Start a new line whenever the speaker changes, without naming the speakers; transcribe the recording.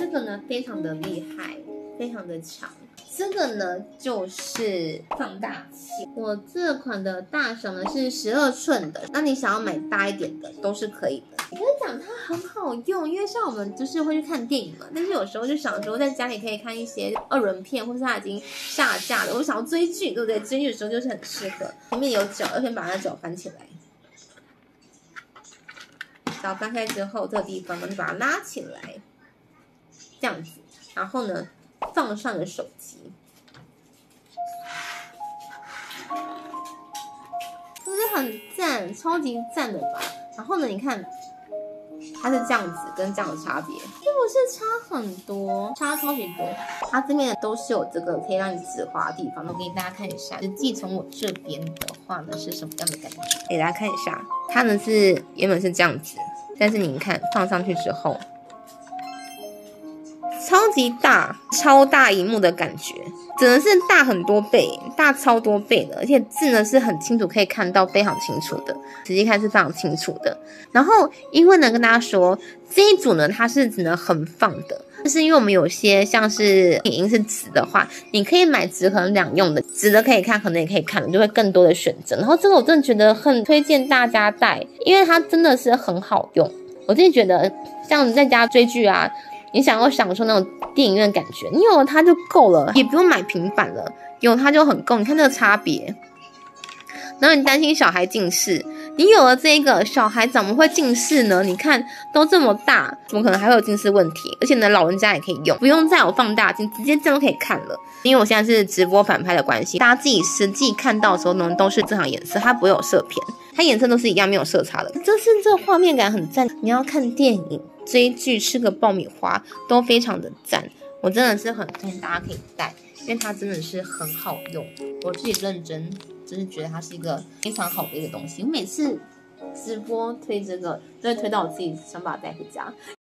个呢非常的厉害，非常的强。这个呢就是放大器，我这款的大小呢是12寸的，那你想要买大一点的都是可以的。我跟你讲，它很好用，因为像我们就是会去看电影嘛，但是有时候就想说在家里可以看一些2轮片，或是它已经下架了，我想要追剧，对不对？追剧的时候就是很适合。里面有脚，要先把它脚翻起来，脚翻开之后，这个地方呢就把它拉起来，这样子，然后呢放上了手机，是不是很赞？超级赞的吧？然后呢，你看它是这样子跟这样的差别，是不是差很多？差超级多。它这边都是有这个可以让你止滑的地方，我给大家看一下。实际从我这边的话呢，是什么样的感觉？给大家看一下，它呢是原本是这样子，但是你看放上去之后，超级大、超大萤幕的感觉，真的是大很多倍，大超多倍的，而且字呢是很清楚，可以看到非常清楚的，实际看是非常清楚的。然后因为呢跟大家说，这一组呢它是只能横放的，就是因为我们有些像是影音是直的话，你可以买直横两用的，直的可以看，横的也可以看，就会更多的选择。然后这个我真的觉得很推荐大家带，因为它真的是很好用。我自己觉得像你在家追剧啊，你想要享受那种电影院感觉，你有了它就够了，也不用买平板了，有它就很够。你看这个差别。然后你担心小孩近视，你有了这个，小孩怎么会近视呢？你看都这么大，怎么可能还会有近视问题？而且呢，老人家也可以用，不用再有放大镜，直接这样就可以看了。因为我现在是直播反拍的关系，大家自己实际看到的时候呢，都是正常颜色，它不会有色偏，它颜色都是一样，没有色差的。就是这画面感很赞，你要看电影、追剧、吃个爆米花都非常的赞。我真的是很推荐大家可以带，因为它真的是很好用，我自己认真。就是觉得它是一个非常好的一个东西，我每次直播推这个，都会推到我自己想把它带回家，